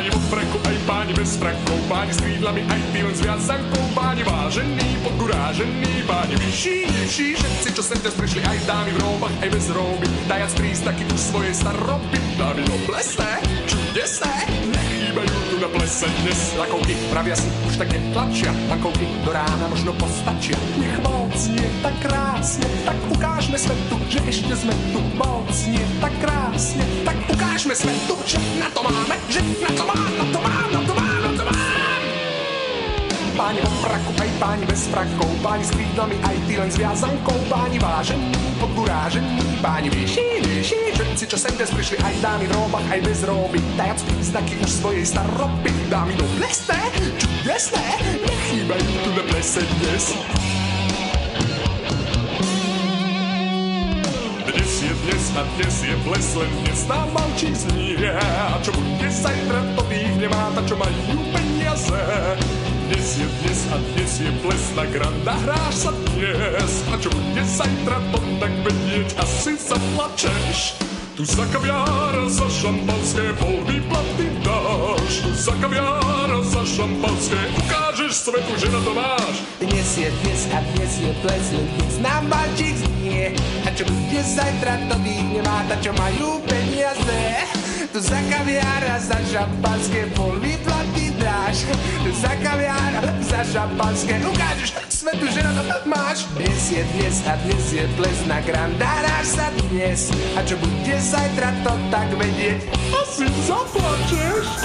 Páni vo freku, aj páni bez frakov, páni s krídlami, aj tí len s viazankou, páni vážení, podgurážení, páni vyšší, nižší, všetci, čo sem dnes prišli, aj dámy v róbach, aj bez róby, dajac prístaky už svojej staroby, dámy noblesné, čudesné, nechýbajú tu na plese dnes. Lakovky pravia si, už tak netlačia, bankovky do rána možno postačia. Nech moc nie tak krásne, tak ukážme svetu, že ešte sme tu. Moc nie tak krásne, tak ukážme svetu, že na to máme, že na to mám, na to mám, na to mám, na to mám. Páni vo fraku, aj páni bez frakov, páni s krídlami, aj tí len s viazankou, páni vážení, podgurážení, páni vyšší, nižší, všetci, čo sem dnes prišli, aj dámy v róbach, aj bez róby, dajac príznaky už svojej staroby, dámy noblesné, čudesné, nechýbajú tu na plese dnes. Dnes a dnes je ples, len dnes nám malčík znie. A čo bude zajtra, to tých nemá, ta čo majú peniaze. Dnes a dnes je ples, na granda hráš sa dnes. A čo bude zajtra, to tak vedieť, asi zaplačeš. Tu za kaviár, za šampanské pol výplaty dáš. Tu za kaviár, za šampanské ukážeš svetu, že na to máš. Dnes a dnes je ples, len dnes nám balčík znie. A čo bude zajtra, to tých nemá, ta čo majú peniaze. Tu za kaviár a za šampanské pol výplaty dáš. Tu za kaviár, za šampanské ukážeš svetu, že na to máš. Dnes a dnes je ples, na grandáráš sa dnes. A čo bude zajtra, to tak vedieť, Asi zaplačeš.